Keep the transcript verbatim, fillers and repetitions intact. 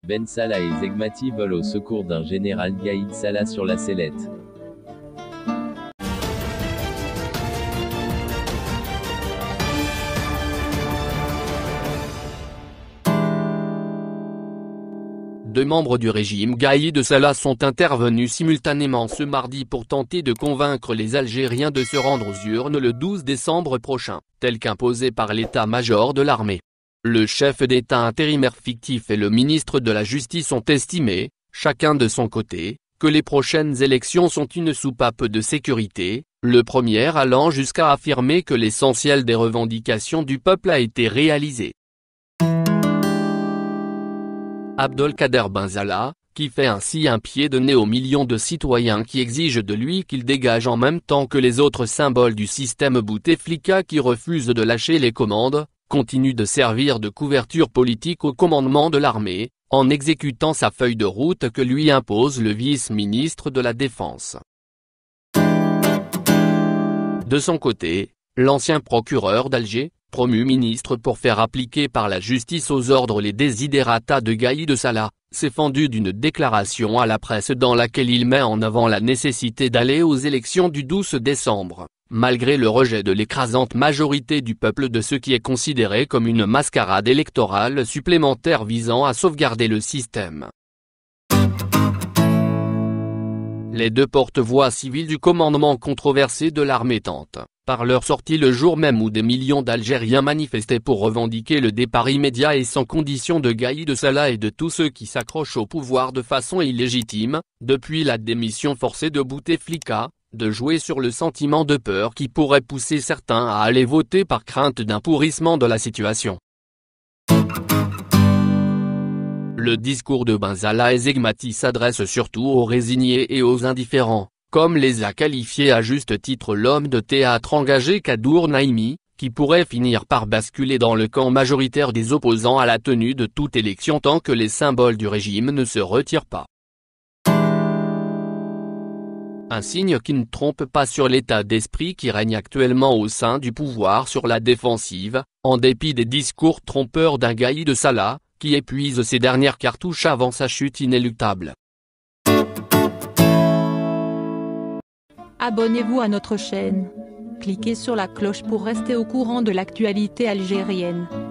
Ben Salah et Zegmati volent au secours d'un général Gaïd Salah sur la sellette. Deux membres du régime Gaïd Salah sont intervenus simultanément ce mardi pour tenter de convaincre les Algériens de se rendre aux urnes le douze décembre prochain, tel qu'imposé par l'état-major de l'armée. Le chef d'État intérimaire fictif et le ministre de la Justice ont estimé, chacun de son côté, que les prochaines élections sont une soupape de sécurité, le premier allant jusqu'à affirmer que l'essentiel des revendications du peuple a été réalisé. Abdelkader Ben Salah, qui fait ainsi un pied de nez aux millions de citoyens qui exigent de lui qu'il dégage en même temps que les autres symboles du système Bouteflika qui refusent de lâcher les commandes, continue de servir de couverture politique au commandement de l'armée, en exécutant sa feuille de route que lui impose le vice-ministre de la Défense. De son côté, l'ancien procureur d'Alger, promu ministre pour faire appliquer par la justice aux ordres les desiderata de Gaïd Salah, s'est fendu d'une déclaration à la presse dans laquelle il met en avant la nécessité d'aller aux élections du douze décembre, malgré le rejet de l'écrasante majorité du peuple de ce qui est considéré comme une mascarade électorale supplémentaire visant à sauvegarder le système. Les deux porte-voix civils du commandement controversé de l'armée tentent, par leur sortie le jour même où des millions d'Algériens manifestaient pour revendiquer le départ immédiat et sans condition de Gaïd Salah et de tous ceux qui s'accrochent au pouvoir de façon illégitime, depuis la démission forcée de Bouteflika, de jouer sur le sentiment de peur qui pourrait pousser certains à aller voter par crainte d'un pourrissement de la situation. Le discours de Ben Salah et Zegmati s'adresse surtout aux résignés et aux indifférents, comme les a qualifiés à juste titre l'homme de théâtre engagé Kadour Naimi, qui pourrait finir par basculer dans le camp majoritaire des opposants à la tenue de toute élection tant que les symboles du régime ne se retirent pas. Un signe qui ne trompe pas sur l'état d'esprit qui règne actuellement au sein du pouvoir sur la défensive, en dépit des discours trompeurs d'un Gaïd Salah, qui épuise ses dernières cartouches avant sa chute inéluctable. Abonnez-vous à notre chaîne. Cliquez sur la cloche pour rester au courant de l'actualité algérienne.